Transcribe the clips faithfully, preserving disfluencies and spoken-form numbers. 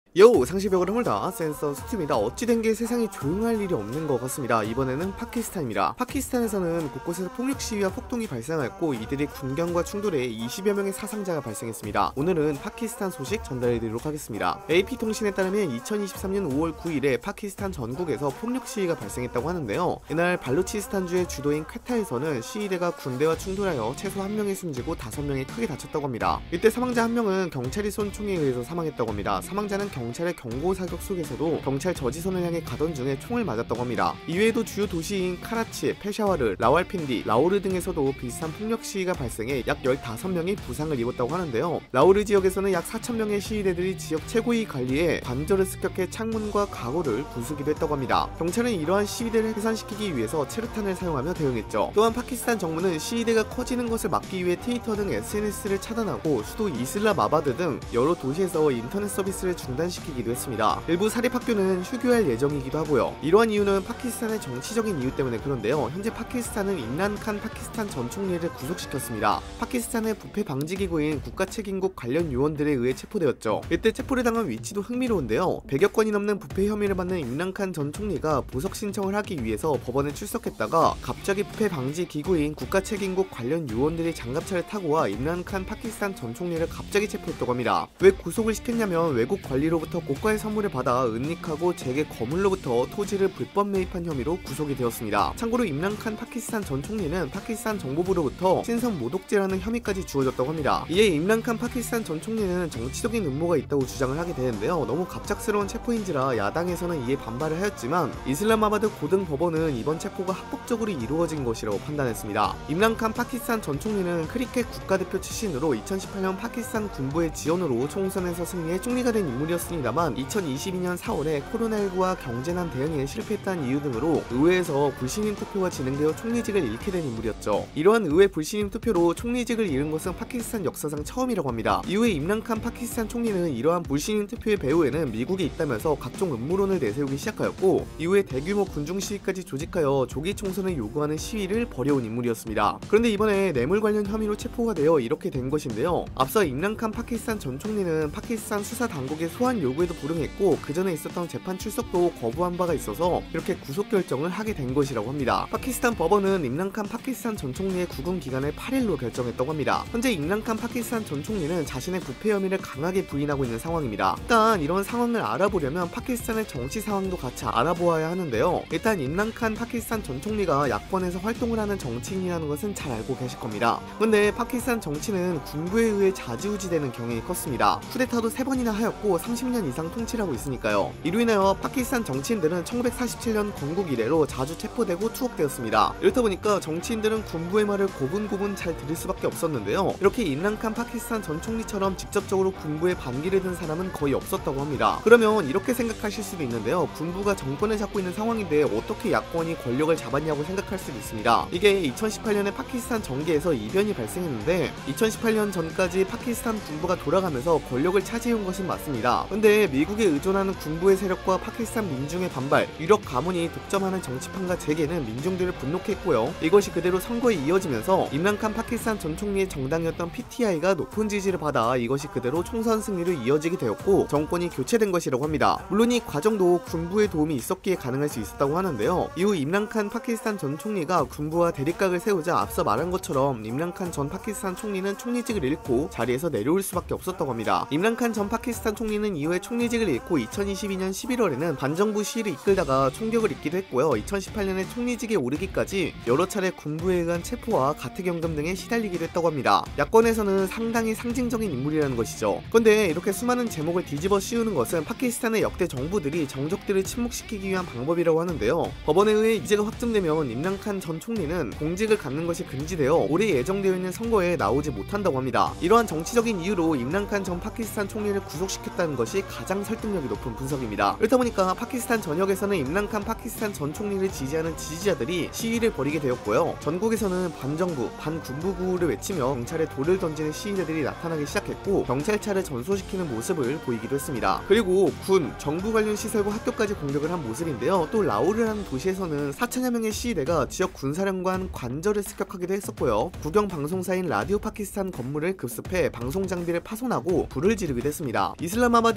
요! 상시벽을 허물다 센서 수트입니다. 어찌된 게 세상에 조용할 일이 없는 것 같습니다. 이번에는 파키스탄입니다. 파키스탄에서는 곳곳에서 폭력 시위와 폭동이 발생하였고 이들이 군경과 충돌해 이십여 명의 사상자가 발생했습니다. 오늘은 파키스탄 소식 전달해드리도록 하겠습니다. 에이피통신에 따르면 이천이십삼 년 오월 구일에 파키스탄 전국에서 폭력 시위가 발생했다고 하는데요. 이날 발루치스탄주의 주도인 퀘타에서는 시위대가 군대와 충돌하여 최소 한 명이 숨지고 다섯 명이 크게 다쳤다고 합니다. 이때 사망자 한 명은 경찰이 쏜 총에 의해서 사망했다고 합니다. 사망자는 경찰의 경고 사격 속에서도 경찰 저지선을 향해 가던 중에 총을 맞았다고 합니다. 이외에도 주요 도시인 카라치, 페샤와르, 라왈핀디, 라오르 등에서도 비슷한 폭력 시위가 발생해 약 열다섯 명이 부상을 입었다고 하는데요. 라오르 지역에서는 약 사천 명의 시위대들이 지역 최고위 관리에 관절을 습격해 창문과 가구를 부수기도 했다고 합니다. 경찰은 이러한 시위대를 해산시키기 위해서 체르탄을 사용하며 대응했죠. 또한 파키스탄 정부는 시위대가 커지는 것을 막기 위해 트위터 등 에스엔에스를 차단하고 수도 이슬라마바드 등 여러 도시에서 인터넷 서비스를 중단 시키기도 했습니다. 일부 사립학교는 휴교할 예정이기도 하고요. 이러한 이유는 파키스탄의 정치적인 이유 때문에 그런데요. 현재 파키스탄은 임란 칸 파키스탄 전 총리를 구속시켰습니다. 파키스탄의 부패 방지 기구인 국가책임국 관련 요원들에 의해 체포되었죠. 이때 체포를 당한 위치도 흥미로운데요. 백여 건이 넘는 부패 혐의를 받는 임란 칸 전 총리가 보석 신청을 하기 위해서 법원에 출석했다가 갑자기 부패 방지 기구인 국가책임국 관련 요원들이 장갑차를 타고 와 임란 칸 파키스탄 전 총리를 갑자기 체포했다고 합니다. 왜 구속을 시켰냐면 외국 관리로 부터 고가의 선물을 받아 은닉하고 재계 거물로부터 토지를 불법 매입한 혐의로 구속이 되었습니다. 참고로 임란 칸 파키스탄 전 총리는 파키스탄 정보부로부터 신성 모독죄라는 혐의까지 주어졌다고 합니다. 이에 임란 칸 파키스탄 전 총리는 정치적인 음모가 있다고 주장을 하게 되는데요. 너무 갑작스러운 체포인지라 야당에서는 이에 반발을 하였지만 이슬라마바드 고등법원은 이번 체포가 합법적으로 이루어진 것이라고 판단했습니다. 임란 칸 파키스탄 전 총리는 크리켓 국가대표 출신으로 이천십팔 년 파키스탄 군부의 지원으로 총선에서 승리해 총리가 된 인물이었습니다만 이천이십이 년 사월에 코로나십구와 경제난 대응에 실패했다는 이유 등으로 의회에서 불신임 투표가 진행되어 총리직을 잃게 된 인물이었죠. 이러한 의회 불신임 투표로 총리직을 잃은 것은 파키스탄 역사상 처음이라고 합니다. 이후에 임란 칸 파키스탄 총리는 이러한 불신임 투표의 배후에는 미국이 있다면서 각종 음모론을 내세우기 시작하였고 이후에 대규모 군중 시위까지 조직하여 조기 총선을 요구하는 시위를 벌여온 인물이었습니다. 그런데 이번에 뇌물 관련 혐의로 체포가 되어 이렇게 된 것인데요. 앞서 임란 칸 파키스탄 전 총리는 파키스탄 수사 당국의 소환 요구에도 불응했고 그 전에 있었던 재판 출석도 거부한 바가 있어서 이렇게 구속 결정을 하게 된 것이라고 합니다. 파키스탄 법원은 임란 칸 파키스탄 전 총리의 구금 기간을 팔 일로 결정했다고 합니다. 현재 임란 칸 파키스탄 전 총리는 자신의 부패 혐의를 강하게 부인하고 있는 상황입니다. 일단 이런 상황을 알아보려면 파키스탄의 정치 상황도 같이 알아보아야 하는데요. 일단 임란 칸 파키스탄 전 총리가 야권에서 활동을 하는 정치인이라는 것은 잘 알고 계실 겁니다. 근데 파키스탄 정치는 군부에 의해 좌지우지되는 경향이 컸습니다. 쿠데타도 세 번이나 하였고 삼십 년 이상 통치를 하고 있으니까요. 이로 인하여 파키스탄 정치인들은 천구백사십칠 년 건국 이래로 자주 체포되고 투옥되었습니다. 이렇다 보니까 정치인들은 군부의 말을 고분고분 잘 들을 수밖에 없었는데요. 이렇게 임란 칸 파키스탄 전 총리처럼 직접적으로 군부에 반기를 든 사람은 거의 없었다고 합니다. 그러면 이렇게 생각하실 수도 있는데요. 군부가 정권을 잡고 있는 상황인데 어떻게 야권이 권력을 잡았냐고 생각할 수도 있습니다. 이게 이천십팔 년에 파키스탄 정계에서 이변이 발생했는데 이천십팔 년 전까지 파키스탄 군부가 돌아가면서 권력을 차지해온 것은 맞습니다. 근데 미국에 의존하는 군부의 세력과 파키스탄 민중의 반발, 유력 가문이 독점하는 정치판과 재계는 민중들을 분노케 했고요. 이것이 그대로 선거에 이어지면서 임란 칸 파키스탄 전 총리의 정당이었던 피티아이가 높은 지지를 받아 이것이 그대로 총선 승리로 이어지게 되었고 정권이 교체된 것이라고 합니다. 물론 이 과정도 군부의 도움이 있었기에 가능할 수 있었다고 하는데요. 이후 임란 칸 파키스탄 전 총리가 군부와 대립각을 세우자 앞서 말한 것처럼 임란 칸 전 파키스탄 총리는 총리직을 잃고 자리에서 내려올 수밖에 없었다고 합니다. 임란 칸 전 파키스탄 총리는 이후에 총리직을 잃고 이천이십이 년 십일월에는 반정부 시위를 이끌다가 총격을 입기도 했고요. 이천십팔 년에 총리직에 오르기까지 여러 차례 군부에 의한 체포와 가택연금 등에 시달리기도 했다고 합니다. 야권에서는 상당히 상징적인 인물이라는 것이죠. 그런데 이렇게 수많은 제목을 뒤집어 씌우는 것은 파키스탄의 역대 정부들이 정적들을 침묵시키기 위한 방법이라고 하는데요. 법원에 의해 이제가 확정되면 임란 칸 전 총리는 공직을 갖는 것이 금지되어 올해 예정되어 있는 선거에 나오지 못한다고 합니다. 이러한 정치적인 이유로 임란 칸 전 파키스탄 총리를 구속시켰다는 것이 가장 설득력이 높은 분석입니다. 그렇다 보니까 파키스탄 전역에서는 임란 칸 파키스탄 전 총리를 지지하는 지지자들이 시위를 벌이게 되었고요. 전국에서는 반정부, 반군부구를 외치며 경찰에 돌을 던지는 시위자들이 나타나기 시작했고 경찰차를 전소시키는 모습을 보이기도 했습니다. 그리고 군, 정부 관련 시설과 학교까지 공격을 한 모습인데요. 또 라오르라는 도시에서는 사천여 명의 시위대가 지역 군사령관 관절을 습격하기도 했었고요. 국영 방송사인 라디오 파키스탄 건물을 급습해 방송 장비를 파손하고 불을 지르기도 했습니다. 이슬라마바드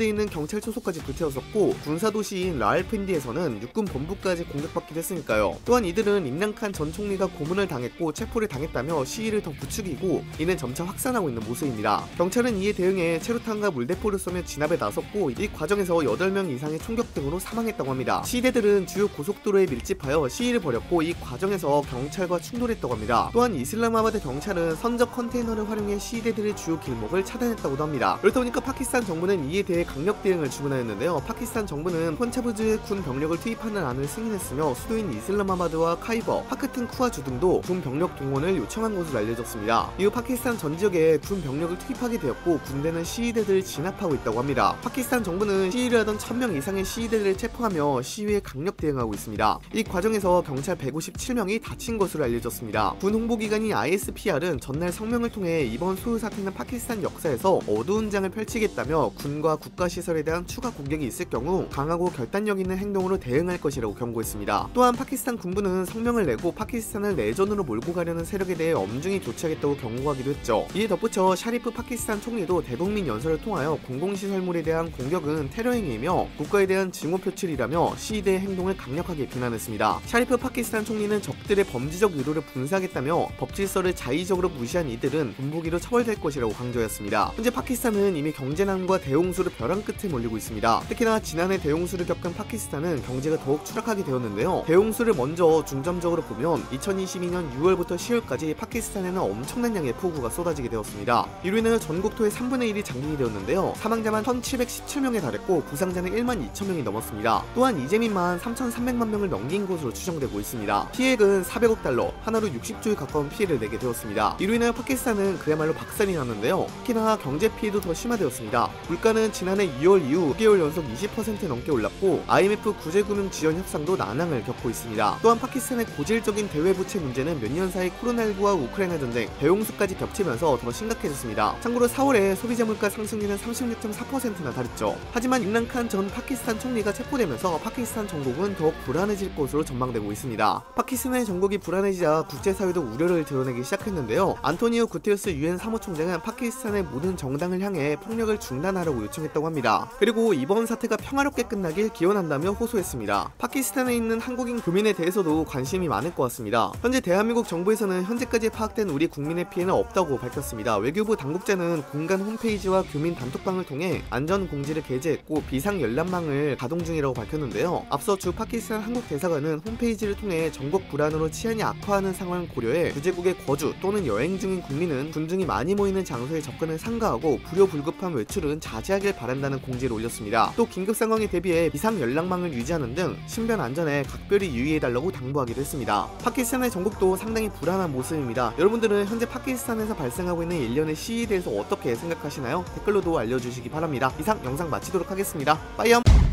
이슬라마바드에 있는 경찰 초소까지 불태웠었고 군사도시인 라알핀디에서는 육군 본부까지 공격받기도 했으니까요. 또한 이들은 임란칸 전 총리가 고문을 당했고 체포를 당했다며 시위를 더 부추기고 이는 점차 확산하고 있는 모습입니다. 경찰은 이에 대응해 체루탄과 물대포를 쏘며 진압에 나섰고 이 과정에서 여덟 명 이상의 총격 등으로 사망했다고 합니다. 시위대들은 주요 고속도로에 밀집하여 시위를 벌였고 이 과정에서 경찰과 충돌했다고 합니다. 또한 이슬라마바드 경찰은 선적 컨테이너를 활용해 시위대들의 주요 길목을 차단했다고도 합니다. 그렇다 보니까 파키스탄 정부는 이에 대해 강력 대응을 주문하였는데요. 파키스탄 정부는 펀차부주의 군 병력을 투입하는 안을 승인했으며 수도인 이슬라마바드와 카이버, 파크튼쿠아주 등도 군 병력 동원을 요청한 것으로 알려졌습니다. 이후 파키스탄 전 지역에 군 병력을 투입하게 되었고 군대는 시위대들을 진압하고 있다고 합니다. 파키스탄 정부는 시위를 하던 천 명 이상의 시위대들을 체포하며 시위에 강력 대응하고 있습니다. 이 과정에서 경찰 백오십칠 명이 다친 것으로 알려졌습니다. 군 홍보기관인 아이에스피알은 전날 성명을 통해 이번 소요 사태는 파키스탄 역사에서 어두운 장을 펼치겠다며 군과 국가시설에 대한 추가 공격이 있을 경우 강하고 결단력 있는 행동으로 대응할 것이라고 경고했습니다. 또한 파키스탄 군부는 성명을 내고 파키스탄을 내전으로 몰고 가려는 세력에 대해 엄중히 조치하겠다고 경고하기도 했죠. 이에 덧붙여 샤리프 파키스탄 총리도 대국민 연설을 통하여 공공시설물에 대한 공격은 테러 행위이며 국가에 대한 증오 표출이라며 시위대의 행동을 강력하게 비난했습니다. 샤리프 파키스탄 총리는 적들의 범죄적 의도를 분사하겠다며 법질서를 자의적으로 무시한 이들은 군부기로 처벌될 것이라고 강조했습니다. 현재 파키스탄은 이미 경제난과 대홍수로 벼랑 끝에 몰리고 있습니다. 특히나 지난해 대홍수를 겪은 파키스탄은 경제가 더욱 추락하게 되었는데요. 대홍수를 먼저 중점적으로 보면 이천이십이 년 유월부터 시월까지 파키스탄에는 엄청난 양의 폭우가 쏟아지게 되었습니다. 이로 인해 전국토의 삼분의 일이 장기이 되었는데요. 사망자만 천칠백십칠 명에 달했고 부상자는 일만 이천 명이 넘었습니다. 또한 이재민만 삼천삼백만 명을 넘긴 것으로 추정되고 있습니다. 피해액은 사백억 달러, 하나로 육십 조에 가까운 피해를 내게 되었습니다. 이로 인해 파키스탄은 그야말로 박살이 났는데요. 특히나 경제 피해도 더 심화되었습니다. 물가는 지난해 이월 이후 구 개월 연속 이십 퍼센트 넘게 올랐고 아이엠에프 구제금융 지원 협상도 난항을 겪고 있습니다. 또한 파키스탄의 고질적인 대외부채 문제는 몇 년 사이 코로나십구와 우크라이나 전쟁, 대홍수까지 겹치면서 더 심각해졌습니다. 참고로 사월에 소비자 물가 상승률은 삼십육 점 사 퍼센트나 달했죠. 하지만 임란칸 전 파키스탄 총리가 체포되면서 파키스탄 정국은 더욱 불안해질 것으로 전망되고 있습니다. 파키스탄의 정국이 불안해지자 국제사회도 우려를 드러내기 시작했는데요. 안토니오 구테르스 유엔 사무총장은 파키스탄의 모든 정당을 향해 폭력을 중단하라고 요청했다고 합니다. 그리고 이번 사태가 평화롭게 끝나길 기원한다며 호소했습니다. 파키스탄에 있는 한국인 교민에 대해서도 관심이 많을 것 같습니다. 현재 대한민국 정부에서는 현재까지 파악된 우리 국민의 피해는 없다고 밝혔습니다. 외교부 당국자는 공간 홈페이지와 교민 단톡방을 통해 안전 공지를 게재했고 비상 열람망을 가동 중이라고 밝혔는데요. 앞서 주 파키스탄 한국 대사관은 홈페이지를 통해 전국 불안으로 치안이 악화하는 상황을 고려해 주재국의 거주 또는 여행 중인 국민은 군중이 많이 모이는 장소에 접근을 삼가하고 불효불급한 외출은 자제하길 바란다는 공지를 올렸습니다. 또 긴급 상황에 대비해 비상 연락망을 유지하는 등 신변 안전에 각별히 유의해달라고 당부하기도 했습니다. 파키스탄의 전국도 상당히 불안한 모습입니다. 여러분들은 현재 파키스탄에서 발생하고 있는 일련의 시위에 대해서 어떻게 생각하시나요? 댓글로도 알려주시기 바랍니다. 이상 영상 마치도록 하겠습니다. 빠이염!